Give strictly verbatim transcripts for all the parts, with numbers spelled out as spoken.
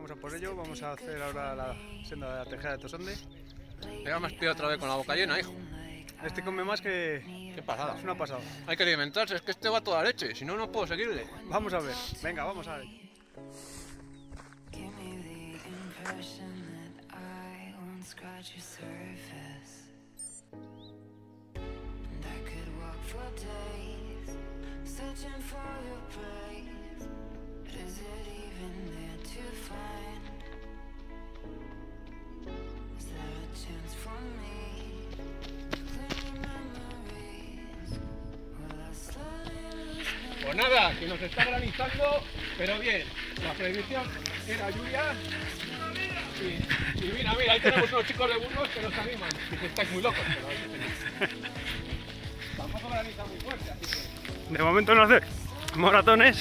vamos a por ello, vamos a hacer ahora la senda de la Tejera de Tosande. Ya me has pillado otra vez con la boca llena, hijo. Este come más que... Qué pasada. Es una pasada. Hay que alimentarse, es que este va a toda leche, si no, no puedo seguirle. Vamos a ver, venga, vamos a ver. Pues nada, que nos está granizando, pero bien. La predicción era lluvia. Y, y mira, mira, ahí tenemos unos chicos de Burgos que nos animan. Dice, estáis muy locos, pero ahí tenéis. Tampoco graniza muy fuerte, así que... De momento no hace moratones.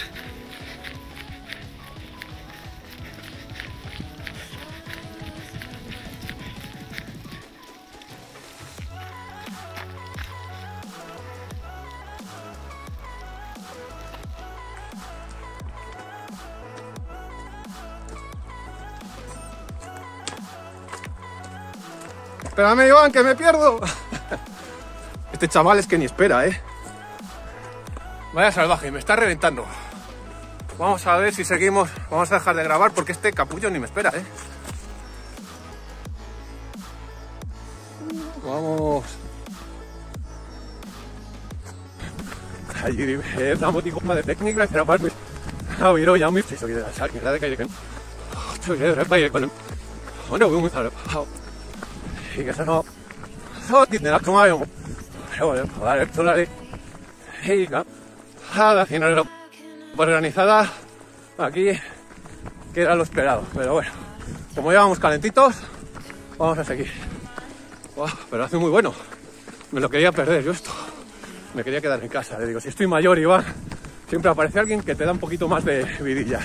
Espérame, Iván, que me pierdo. Este chaval es que ni espera, ¿eh? Vaya salvaje, me está reventando. Vamos a ver si seguimos. Vamos a dejar de grabar porque este capullo ni me espera, ¿eh? Vamos. Allí estamos de goma de técnica, pero más a ver, ya me estoy subiendo a la que de calle que estoy de repente con bueno, vamos a ver. Y que eso no, no tiene la toma yo. Pero bueno, vale, esto la de. Y la final organizada aquí, que era lo esperado. Pero bueno, como llevamos calentitos, vamos a seguir. Wow, pero hace muy bueno. Me lo quería perder yo esto. Me quería quedar en casa. Le digo, si estoy mayor, Iván, siempre aparece alguien que te da un poquito más de vidilla.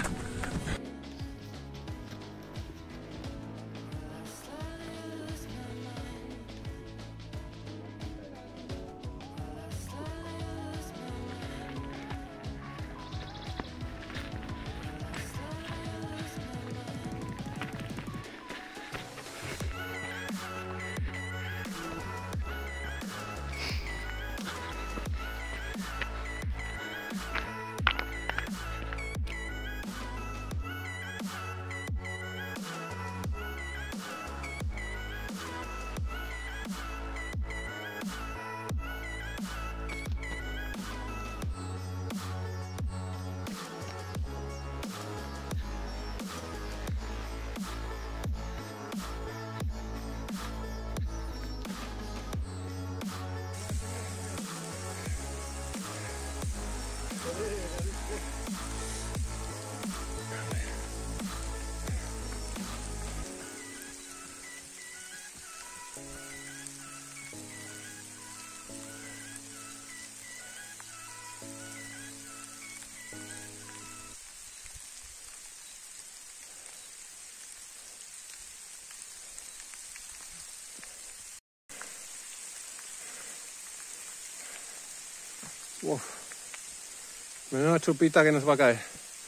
Uf, menuda chupita que nos va a caer.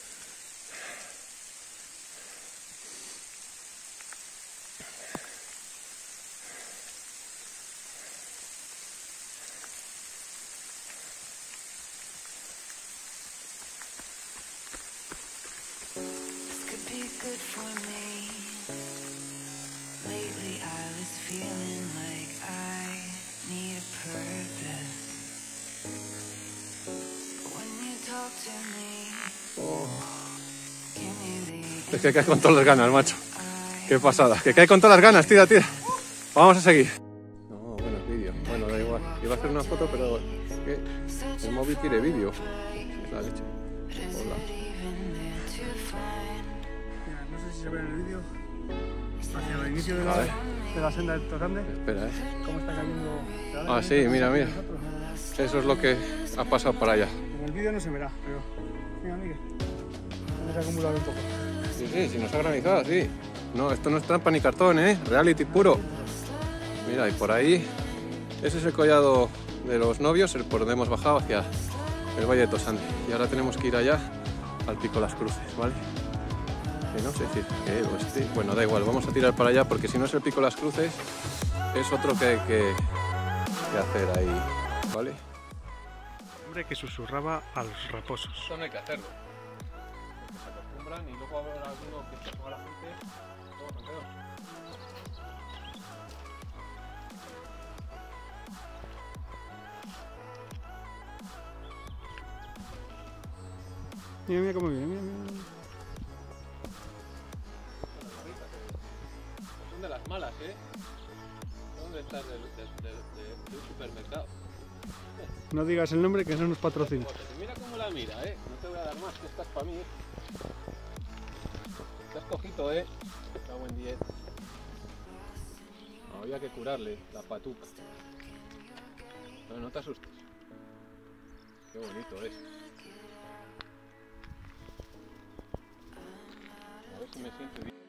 Oh. Es que cae con todas las ganas, macho. Qué pasada. Que cae con todas las ganas, tira, tira. Vamos a seguir. No, bueno, es vídeo. Bueno, da igual. Iba a hacer una foto, pero es que el móvil tiene vídeo. Es la leche. Hola. Mira, no sé si se ve en el vídeo. Hacia el inicio de la, de la senda del Tosande. Espera, eh. ¿Cómo está cayendo? Ah, sí, mira, mira. Eso es lo que ha pasado para allá. En el vídeo no se verá, pero... Mira, Miguel. Se ha acumulado un poco. Sí, sí, sí, nos ha granizado, sí. No, esto no es trampa ni cartón, ¿eh? Reality puro. Mira, y por ahí... Ese es el collado de los novios, el por donde hemos bajado hacia el Valle de Tosande. Y ahora tenemos que ir allá al Pico Las Cruces, ¿vale? Que no sé si eh, o este. Bueno, da igual, vamos a tirar para allá porque si no es el Pico Las Cruces, es otro que hay que, que hacer ahí, ¿vale? Hombre que susurraba a los raposos. Esto no hay que hacerlo. Porque se acostumbran y luego habrá alguno que se ponga la gente. Todos son feos. Mira, mira cómo viene, mira, mira. Son de las malas, ¿eh? ¿Dónde estás del, del, del, del, del supermercado? No digas el nombre que no nos patrocina. Mira cómo la mira, ¿eh? No te voy a dar más, que estás para mí, ¿eh? Estás cojito, ¿eh? Está buen día. No, había que curarle la patuca. No, no te asustes. Qué bonito es. A ver si me siento bien.